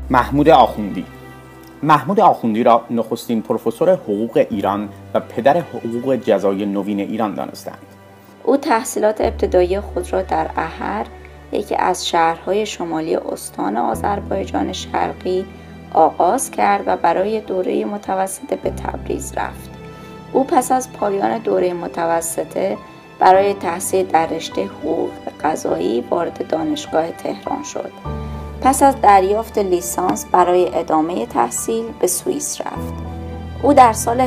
محمود آخوندی. محمود آخوندی را نخستین پروفسور حقوق ایران و پدر حقوق جزای نوین ایران دانستند. او تحصیلات ابتدایی خود را در احر، یکی از شهرهای شمالی استان آذربایجان شرقی، آغاز کرد و برای دوره متوسطه به تبریز رفت. او پس از پایان دوره متوسطه برای تحصیل در رشته حقوق قضایی وارد دانشگاه تهران شد. پس از دریافت لیسانس برای ادامه تحصیل به سوئیس رفت. او در سال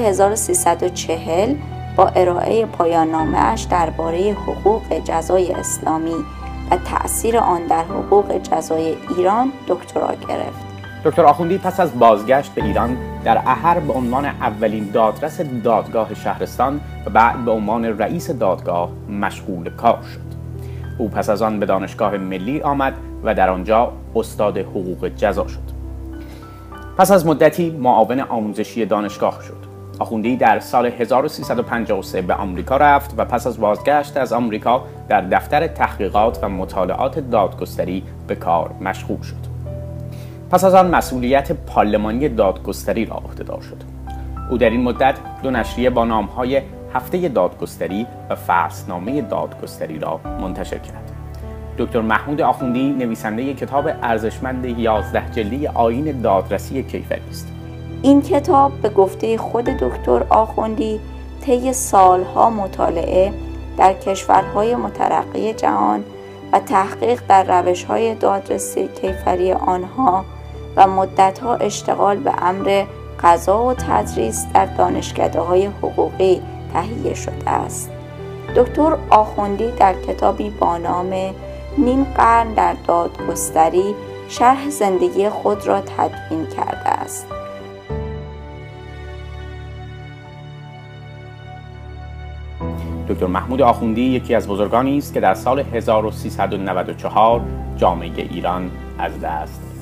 1340 با ارائه پایان نامه‌اش درباره حقوق جزای اسلامی و تأثیر آن در حقوق جزای ایران دکترا گرفت. دکتر آخوندی پس از بازگشت به ایران در احر به عنوان اولین دادرس دادگاه شهرستان و بعد به عنوان رئیس دادگاه مشغول کار شد. او پس از آن به دانشگاه ملی آمد و در آنجا استاد حقوق جزا شد. پس از مدتی معاون آموزشی دانشگاه شد. آخوندی در سال 1353 به آمریکا رفت و پس از بازگشت از آمریکا در دفتر تحقیقات و مطالعات دادگستری به کار مشغول شد. پس از آن مسئولیت پارلمانی دادگستری را عهده‌دار شد. او در این مدت 2 نشریه با نام‌های هفته دادگستری و فصلنامه دادگستری را منتشر کرد. دکتر محمود آخوندی نویسنده کتاب ارزشمند 11 جلدی آیین دادرسی کیفری است. این کتاب به گفته خود دکتر آخوندی طی سالها مطالعه در کشورهای مترقی جهان و تحقیق در روش‌های دادرسی کیفری آنها و مدت‌ها اشتغال به امر قضا و تدریس در دانشکده‌های حقوقی تهیه شده است. دکتر آخوندی در کتابی با نام نیم قرن در دادگستری شرح زندگی خود را تدوین کرده است. دکتر محمود آخوندی یکی از بزرگانی است که در سال 1394 جامعه ایران از دست